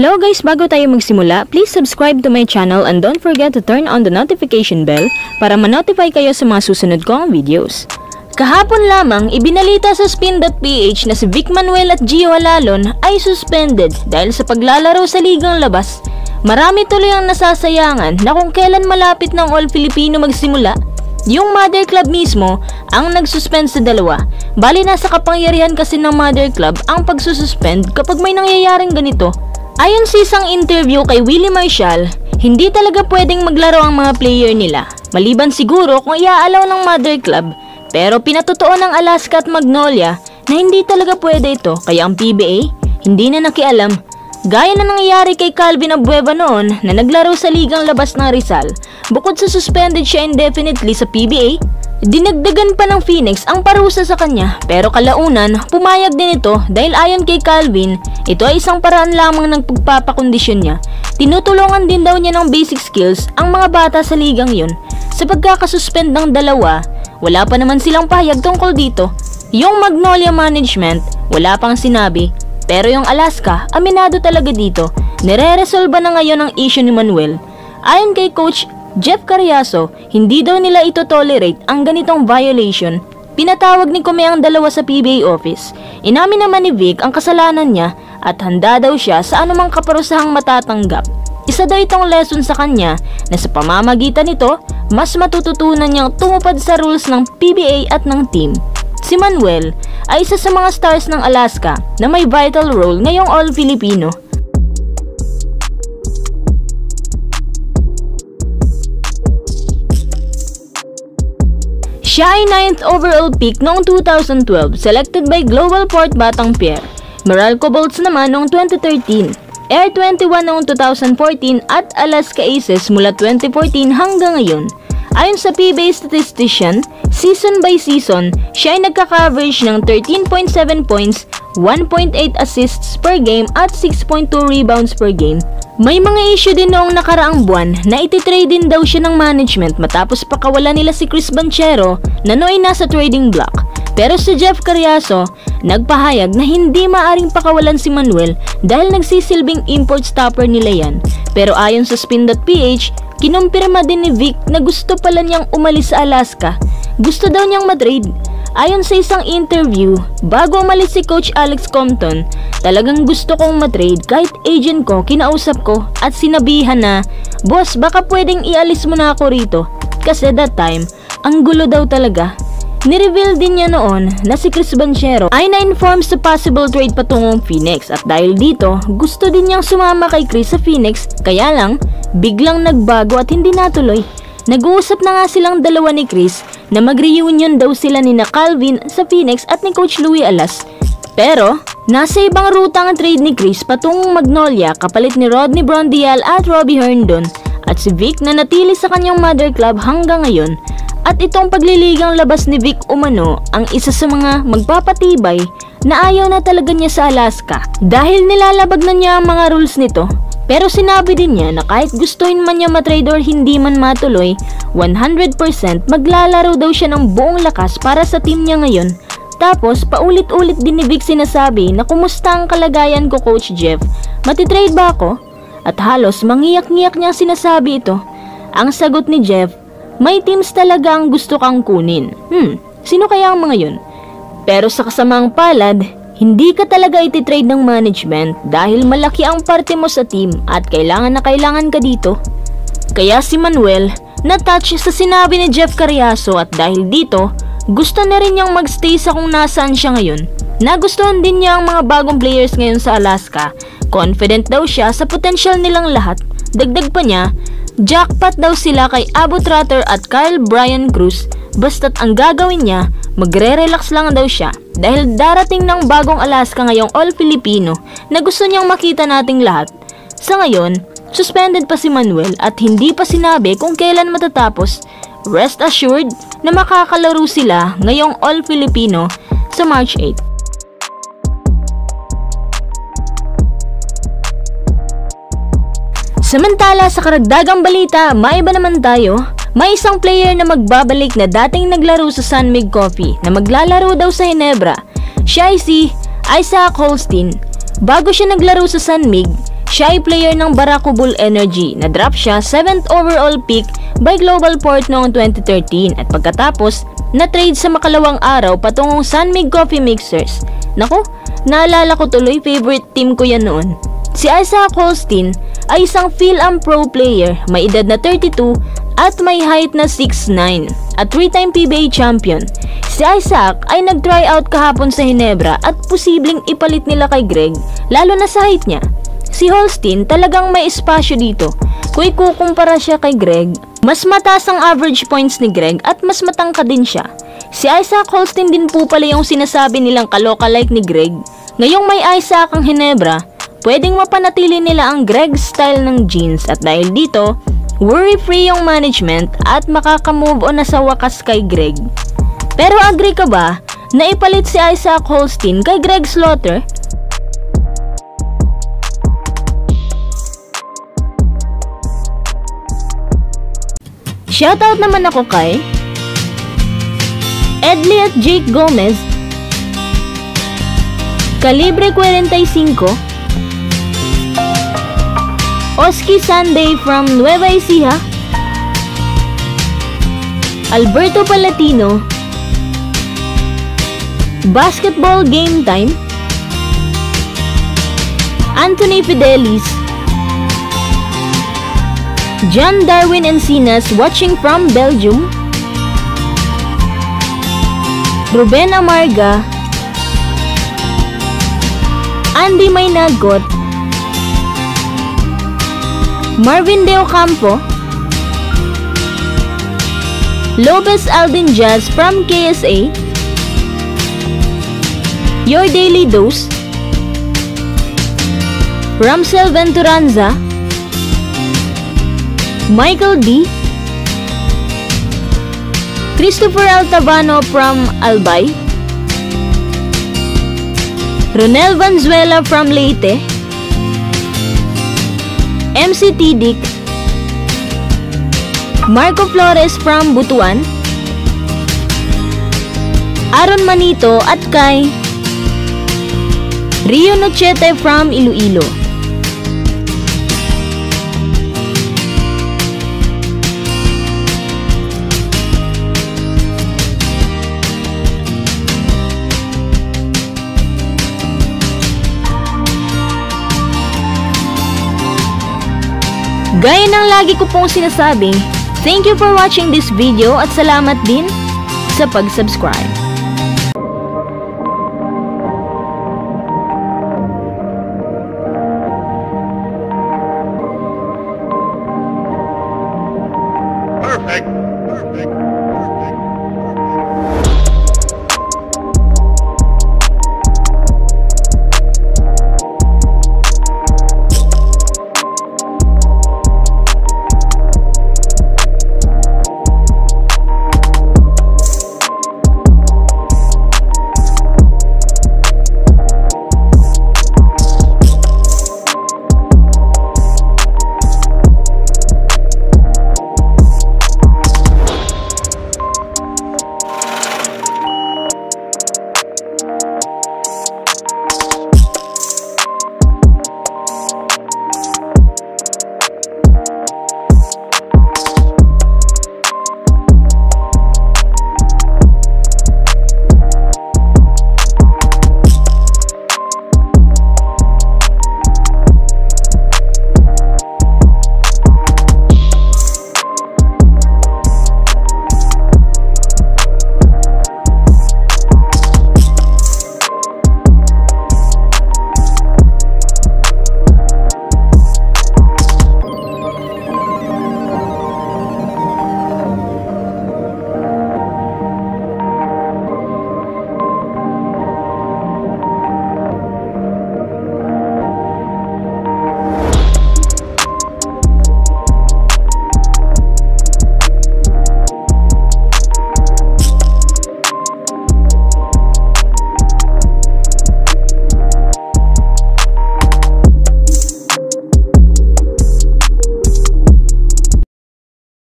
Hello guys, bago tayo magsimula, please subscribe to my channel and don't forget to turn on the notification bell para ma-notify kayo sa mga susunod kong videos. Kahapon lamang, ibinalita sa Spin.ph na si Vic Manuel at Gio Alalon ay suspended dahil sa paglalaro sa ligang labas. Marami tuloy ang nasasayangan na kung kailan malapit ng All Filipino magsimula, yung Mother Club mismo ang nagsuspend sa dalawa. Bali nasa kapangyarihan kasi ng Mother Club ang pagsususpend kapag may nangyayaring ganito. Ayon sa isang interview kay Willie Marshall, hindi talaga pwedeng maglaro ang mga player nila, maliban siguro kung iaalaw ng Mother Club, pero pinatotoo ng Alaska at Magnolia na hindi talaga pwede ito, kaya ang PBA hindi na nakialam. Gaya na nangyayari kay Calvin Abueva noon na naglaro sa ligang labas ng Rizal. Bukod sa suspended siya indefinitely sa PBA, dinagdagan pa ng Phoenix ang parusa sa kanya, pero kalaunan pumayag din ito dahil ayon kay Calvin, ito ay isang paraan lamang ng pagpapakondisyon niya. Tinutulungan din daw niya ng basic skills ang mga bata sa ligang yun. Sa pagkakasuspend ng dalawa, wala pa naman silang pahayag tungkol dito. Yung Magnolia Management, wala pang sinabi, pero yung Alaska, aminado talaga dito. Nire-resolve na ngayon ang issue ni Manuel. Ayon kay Coach Jeff Carriazo, hindi daw nila ito tolerate ang ganitong violation. Pinatawag ni Kume ang dalawa sa PBA office. Inamin naman ni Vic ang kasalanan niya at handa daw siya sa anumang kaparusahang matatanggap. Isa daw itong lesson sa kanya na sa pamamagitan nito, mas matututunan niyang tumupad sa rules ng PBA at ng team. Si Manuel ay isa sa mga stars ng Alaska na may vital role ngayong All Filipino. Siya ay 9th overall pick noong 2012, selected by Global Port Batang-Pierre. Meralco Bolts naman noong 2013, Air 21 noong 2014 at Alaska Aces mula 2014 hanggang ngayon. Ayon sa PBA statistician, season by season, siya ay nagka-coverage ng 13.7 points, 1.8 assists per game at 6.2 rebounds per game. May mga issue din noong nakaraang buwan na ititrade din daw siya ng management matapos pakawalan nila si Chris Banchero na nooy nasa trading block. Pero si Jeff Carriazo, nagpahayag na hindi maaring pakawalan si Manuel dahil nagsisilbing import stopper nila yan. Pero ayon sa Spin.ph, kinumpirma din ni Vic na gusto pala niyang umalis sa Alaska. Gusto daw niyang matrade. Ayon sa isang interview, bago umalis si Coach Alex Compton, talagang gusto kong matrade kahit agent ko, kinausap ko at sinabihan na, "Boss, baka pwedeng ialis mo na ako rito." Kasi that time, ang gulo daw talaga. Nireveal din niya noon na si Chris Banchero ay na-inform sa possible trade patungong Phoenix at dahil dito, gusto din niyang sumama kay Chris sa Phoenix, kaya lang, biglang nagbago at hindi natuloy. Nag-uusap na nga silang dalawa ni Chris na mag-reunion daw sila ni na Calvin sa Phoenix at ni Coach Louie Alas. Pero, nasa ibang ruta ang trade ni Chris patungong Magnolia kapalit ni Rodney Brondial at Robbie Herndon at si Vic na natili sa kanyang Mother Club hanggang ngayon. At itong pagliligang labas ni Vic umano ang isa sa mga magpapatibay na ayaw na talaga niya sa Alaska dahil nilalabag na niya ang mga rules nito. Pero sinabi din niya na kahit gustuin man niya matrade or hindi man matuloy, 100% maglalaro daw siya ng buong lakas para sa team niya ngayon. Tapos paulit-ulit din ni Vic sinasabi na kumusta ang kalagayan ko, Coach Jeff, matitrade ba ako? At halos mangiyak-ngiyak niya sinasabi ito. Ang sagot ni Jeff, may teams talaga ang gusto kang kunin. Sino kaya ang mga yun? Pero sa kasamang palad, hindi ka talaga ititrade ng management dahil malaki ang parte mo sa team at kailangan na kailangan ka dito. Kaya si Manuel na-touch sa sinabi ni Jeff Carriazo at dahil dito, gusto na rin niyang magstay sa kung nasaan siya ngayon. Nagustuhan din niya ang mga bagong players ngayon sa Alaska. Confident daw siya sa potential nilang lahat. Dagdag pa niya, jackpot daw sila kay Abu Trotter at Kyle Brian Cruz. Basta't ang gagawin niya, magre-relax lang daw siya dahil darating ng bagong Alaska ngayong All Filipino na gusto niyang makita nating lahat. Sa ngayon, suspended pa si Manuel at hindi pa sinabi kung kailan matatapos. Rest assured na makakalaro sila ngayong All Filipino sa March 8. Samantala sa karagdagang balita, maiba naman tayo. May isang player na magbabalik na dating naglaro sa San Mig Coffee na maglalaro daw sa Ginebra. Siya ay si Isaac Holstein. Bago siya naglaro sa San Mig, Siya ay player ng Barako Bull Energy na drop siya 7th overall pick by Global Port noong 2013 at pagkatapos na-trade sa makalawang araw patungong Sunmig Coffee Mixers. Naku, naalala ko tuloy, favorite team ko yan noon. Si Isaac Holstein ay isang Phil-Am Pro player, may edad na 32 at may height na 6'9 at 3-time PBA champion. Si Isaac ay nag-tryout kahapon sa Ginebra at posibleng ipalit nila kay Greg lalo na sa height niya. Si Holstein talagang may espasyo dito. Kung ikukumpara siya kay Greg, mas mataas ang average points ni Greg at mas matangkad din siya. Si Isaac Holstein din po pala yung sinasabi nilang kaloka-like ni Greg. Ngayong may Isaac ang Ginebra, pwedeng mapanatili nila ang Greg style ng jeans at dahil dito, worry-free yung management at makaka-move on na sa wakas kay Greg. Pero agree ka ba na ipalit si Isaac Holstein kay Greg Slaughter? Shoutout naman ako kay Edley at Jake Gomez, Calibre 45, Oski Sunday from Nueva Ecija, Alberto Palatino, Basketball Game Time, Anthony Fidelis, John Darwin Encinas watching from Belgium, Ruben Amarga, Andy Maynagot, Marvin De Ocampo, Lopez Aldin Jazz from KSA, Your Daily Dose, Ramsel Venturanza, Michael D, Christopher Altavano from Albay, Ronel Vanzuela from Leyte, MC Tidik, Marco Flores from Butuan, Aaron Manito at kay Rio Nochete from Iloilo. Gaya ng lagi ko pong sinasabi, thank you for watching this video at salamat din sa pag-subscribe.